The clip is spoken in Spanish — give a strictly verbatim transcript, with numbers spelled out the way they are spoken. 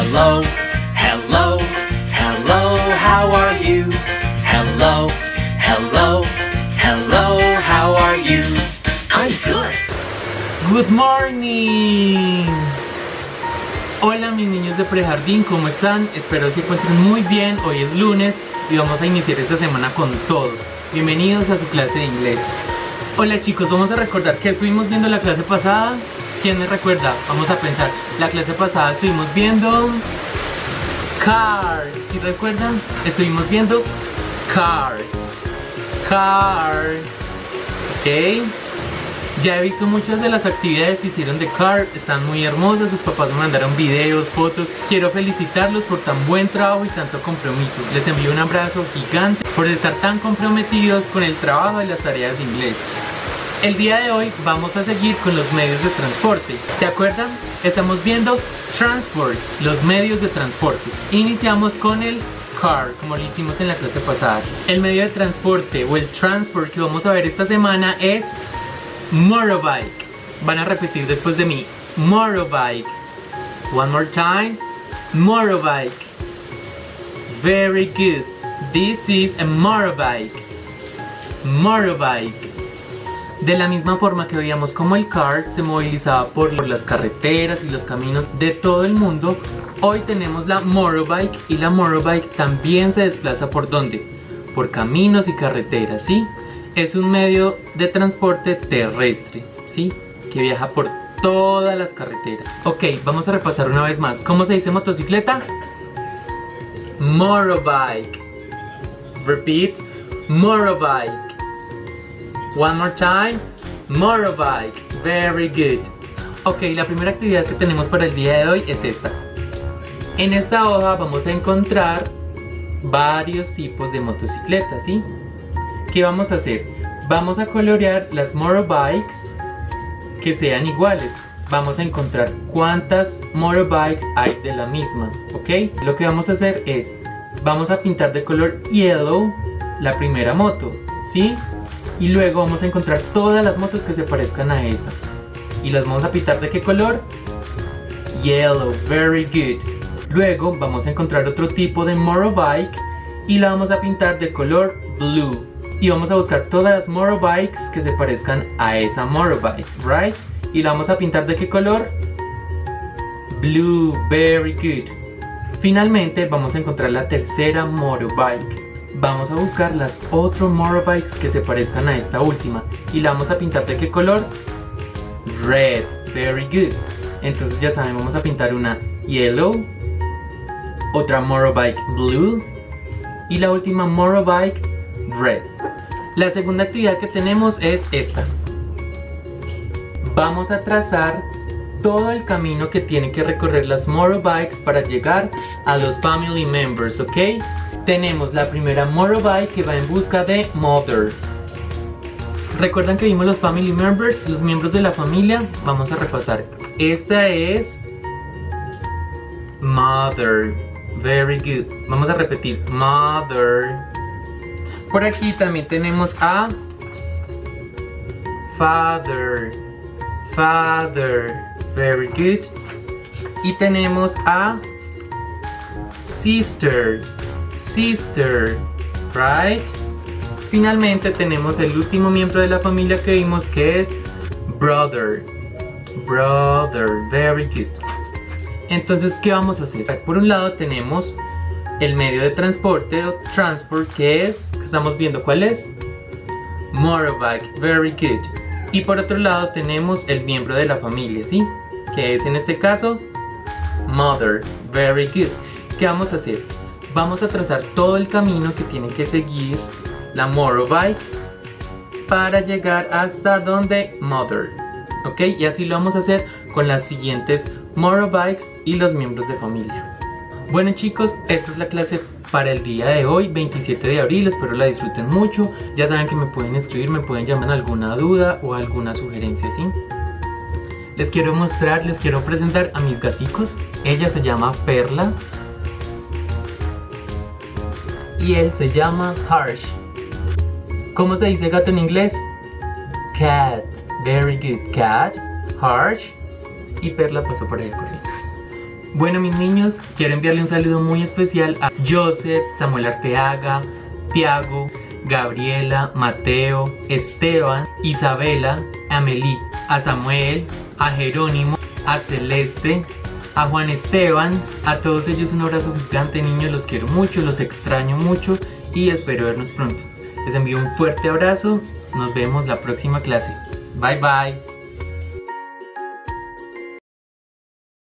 Hello, hello, hello, how are you? Hello, hello, hello, how are you? I'm good. Good morning. Hola mis niños de prejardín, ¿cómo están? Espero se encuentren muy bien. Hoy es lunes y vamos a iniciar esta semana con todo. Bienvenidos a su clase de inglés. Hola chicos, vamos a recordar que estuvimos viendo la clase pasada. ¿Quién me recuerda? Vamos a pensar. La clase pasada estuvimos viendo car. ¿Sí recuerdan? Estuvimos viendo car. Car. Ok. Ya he visto muchas de las actividades que hicieron de car. Están muy hermosas. Sus papás me mandaron videos, fotos. Quiero felicitarlos por tan buen trabajo y tanto compromiso. Les envío un abrazo gigante por estar tan comprometidos con el trabajo y las tareas de inglés. El día de hoy vamos a seguir con los medios de transporte. ¿Se acuerdan? Estamos viendo transport, los medios de transporte. Iniciamos con el car, como lo hicimos en la clase pasada. El medio de transporte o el transport que vamos a ver esta semana es motorbike. Van a repetir después de mí. Motorbike. One more time. Motorbike. Very good. This is a motorbike. Motorbike. De la misma forma que veíamos como el car se movilizaba por las carreteras y los caminos de todo el mundo, hoy tenemos la motorbike, y la motorbike también se desplaza por ¿dónde? Por caminos y carreteras, ¿sí? Es un medio de transporte terrestre, ¿sí? Que viaja por todas las carreteras. Ok, vamos a repasar una vez más. ¿Cómo se dice motocicleta? Motorbike. Repeat. Motorbike. One more time. Motorbike. Very good. Ok, la primera actividad que tenemos para el día de hoy es esta. En esta hoja vamos a encontrar varios tipos de motocicletas, ¿sí? ¿Qué vamos a hacer? Vamos a colorear las motorbikes que sean iguales. Vamos a encontrar cuántas motorbikes hay de la misma, ¿ok? Lo que vamos a hacer es, vamos a pintar de color yellow la primera moto, ¿sí? Y luego vamos a encontrar todas las motos que se parezcan a esa. Y las vamos a pintar ¿de qué color? Yellow, very good. Luego vamos a encontrar otro tipo de motorbike y la vamos a pintar de color blue. Y vamos a buscar todas las motorbikes que se parezcan a esa motorbike, right? Y la vamos a pintar ¿de qué color? Blue, very good. Finalmente vamos a encontrar la tercera motorbike. Vamos a buscar las otras motorbikes que se parezcan a esta última y la vamos a pintar ¿de qué color? Red, very good. Entonces ya saben, vamos a pintar una yellow, otra motorbike blue y la última motorbike red. La segunda actividad que tenemos es esta. Vamos a trazar todo el camino que tienen que recorrer las motorbikes para llegar a los family members, ¿ok? Tenemos la primera motorbike que va en busca de mother. ¿Recuerdan que vimos los family members, los miembros de la familia? Vamos a repasar. Esta es mother. Very good. Vamos a repetir. Mother. Por aquí también tenemos a father. Father. Very good. Y tenemos a sister. Sister, right? Finalmente tenemos el último miembro de la familia que vimos, que es brother. Brother, very good. Entonces, ¿qué vamos a hacer? Por un lado tenemos el medio de transporte o transport, que es, que estamos viendo cuál es, motorbike, very good. Y por otro lado tenemos el miembro de la familia, ¿sí? Que es en este caso mother, very good. ¿Qué vamos a hacer? Vamos a trazar todo el camino que tiene que seguir la motorbike para llegar hasta donde mother, ok, y así lo vamos a hacer con las siguientes motorbikes y los miembros de familia. Bueno chicos, esta es la clase para el día de hoy, veintisiete de abril. Espero la disfruten mucho. Ya saben que me pueden escribir, me pueden llamar alguna duda o alguna sugerencia, ¿sí? Les quiero mostrar, les quiero presentar a mis gaticos. Ella se llama Perla y él se llama Harsh. ¿Cómo se dice gato en inglés? Cat. Very good. Cat, Harsh, y Perla pasó por ahí corriendo. Bueno, mis niños, quiero enviarle un saludo muy especial a Joseph, Samuel Arteaga, Tiago, Gabriela, Mateo, Esteban, Isabela, Amelie, a Samuel, a Jerónimo, a Celeste, a Juan Esteban, a todos ellos un abrazo gigante, niños, los quiero mucho, los extraño mucho y espero vernos pronto. Les envío un fuerte abrazo, nos vemos la próxima clase. Bye bye.